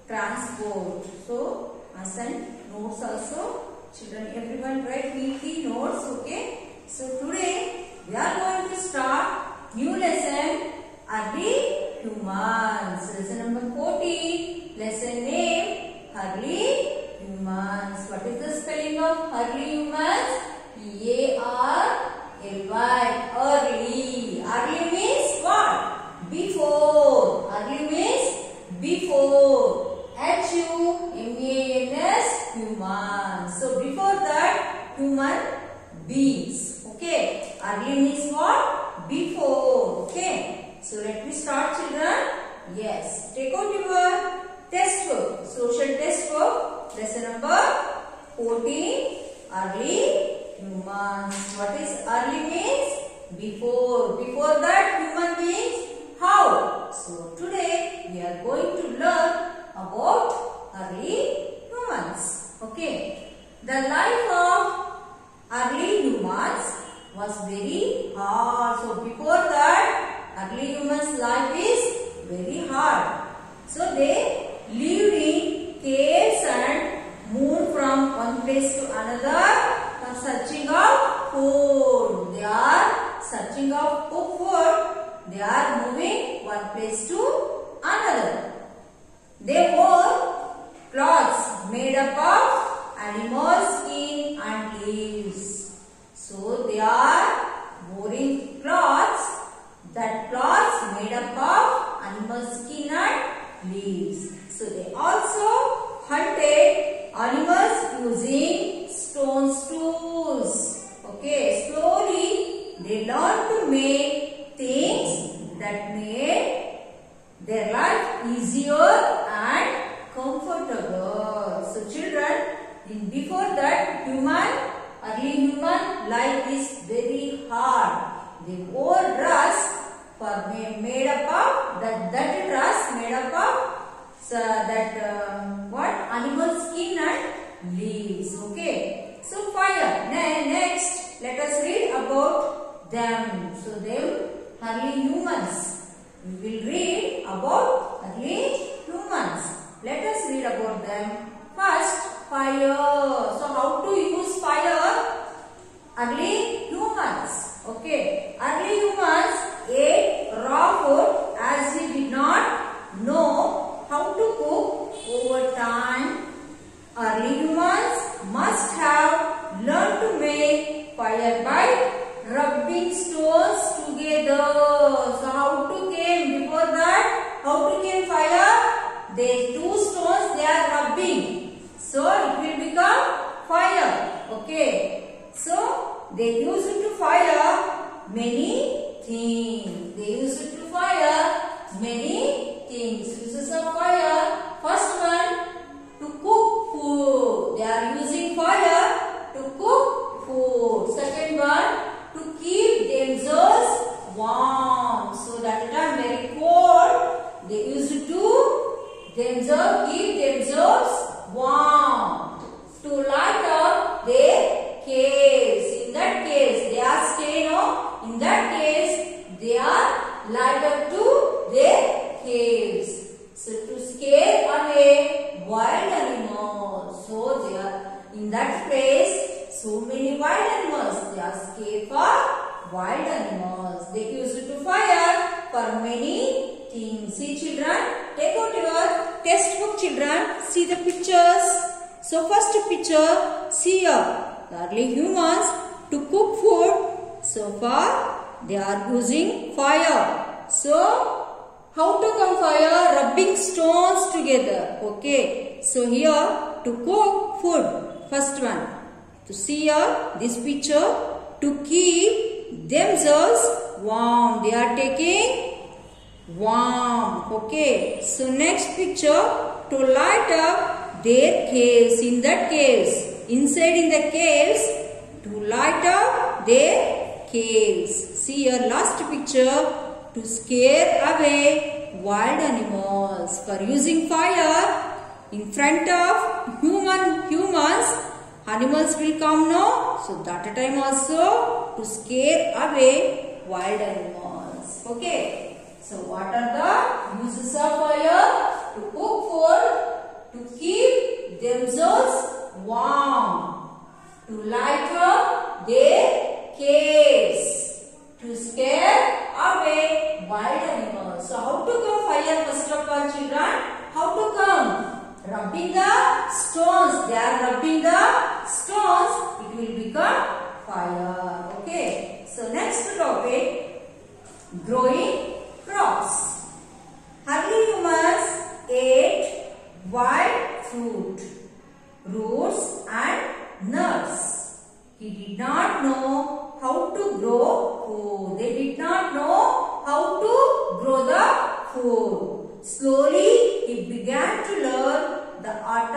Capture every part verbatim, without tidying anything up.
transport. So, assign notes also. Children, everyone write neatly notes, okay? So, today we are going to start new lesson, Early Humans. Lesson number fourteen. Lesson name, Early Humans. What is the spelling of Early Humans? E A R L Y. Early. Early means what? Before. Early means before. H U M A N S. Humans. So before that, human beings. Okay. Early means what? Before. Okay. So let me start, children. Yes. Take out your textbook. Social textbook. Lesson number fourteen. Early humans. What is early means? Before. Before that, human beings. How? So today we are going to learn about early humans. Okay. The life of early humans was very hard. So before that, early humans' life is very hard. So they lived in caves and moved from one place to another for searching of food. They are searching of food. They are moving one place to another. They wore clothes made up of animal skin and leaves. So they are wearing clothes. That cloths made up of animal skin and leaves. So they also hunted animals using stone tools. Okay, slowly they learned to make things that made their life easier and comfortable. So children, in before that, human, early human life is very hard. They wore dress for made up of that that dress made up of so that um, what animal skin and leaves. Okay. So fire. Ne next, let us read about them. So them early humans. We will read about early humans. Let us read about them. First, fire. So how to use fire? Early humans. Okay. Early humans ate raw food as he did not know how to cook over time. Early humans must have learned to make fire by rubbing stones together. So how to came before that? How to came fire? They two stones they are rubbing. So it will become fire. Okay. So they used to fire many things. They used to fire many things. Uses of fire. First one, to cook food. They are using fire to cook food. Second one, to keep themselves warm. So that time very cold. They used to themselves keep themselves warm. To light up their caves. In that case, they are staying. No? In that case, they are light up to their caves. So to scare away wild animals. So they are in that place. So many wild animals. They are scared for wild animals. They used to fire for many things. See children, take out your textbook children. See the pictures. So first picture, see here. The early humans to cook food. So far they are using fire. So how to come fire? Rubbing stones together. Okay. So here to cook food. First one. To see here this picture. To keep themselves warm. They are taking warm. Okay. So next picture. To light up their caves. In that caves. Inside in the caves. To light up their caves. See here last picture. To scare away wild animals. For using fire in front of human humans, animals will come now. So that time also to scare away wild animals. Okay. So what are the uses of fire? To cook food, to keep themselves warm, to light up their caves, to scare away wild animals. So how to come fire first of all, children? How to come? Rubbing the stones. They are rubbing the stones. It will become fire. Okay. So next topic, growing crops. Early humans ate wild fruit, roots and nuts. He did not know how to grow food. They did not know how to grow the food. Slowly, he began to learn the art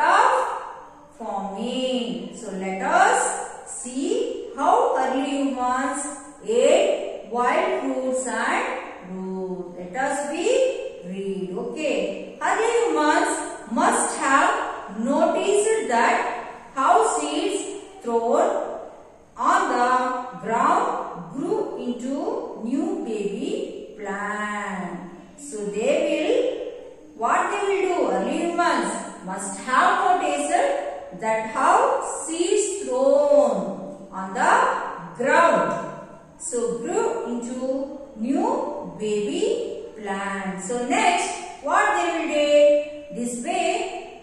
of farming. So, let us see how early humans ate wild fruits and roots. Let us be read. Okay. Early humans must have noticed that how seeds thrown on the ground grew into new baby plant. So, they will what they will do? Early humans must have noticed that how seeds thrown on the ground so grew into new baby plant. So next, what they will do? This way,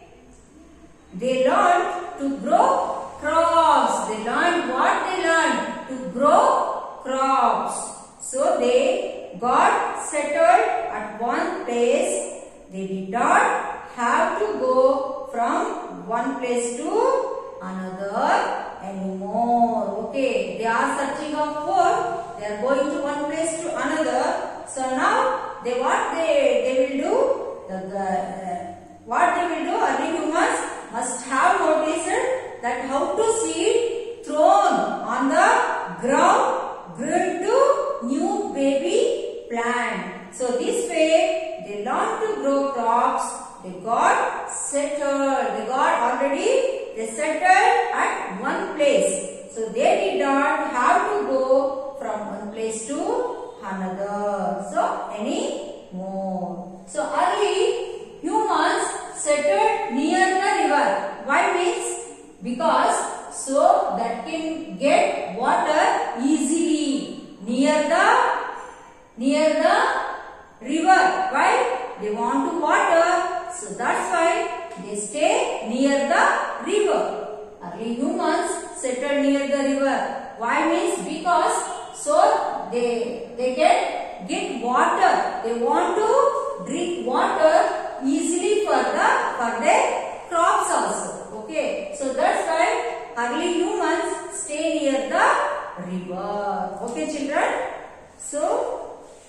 they learned to grow crops. They learned what they learned? To grow crops. So they got settled at one place. They did not have to go from one place to another anymore. Okay, they are searching of food. They are going to one place to another. So now they what they they will do? The, the uh, what they will do? Early humans must have noticed that how to seed thrown on the ground grew into new baby plant. So this way, they learned to grow crops. They got settled. They got already, they settled at one place. So they did not have to go from one place to another. So any more. So early humans settled near the river. Why means? Because so that can get water easily near the near the river. Why? They want to water. So that's why they stay near the river. Early humans settled near the river. Why means? Because so they they can get water. They want to drink water easily for the for their crops also. Okay. So that's why early humans stay near the river. Okay, children. So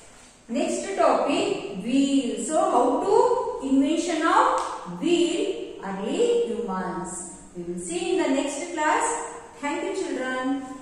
next topic, wheel. So how to invention of wheel early humans. We will see in the next class. Thank you, children.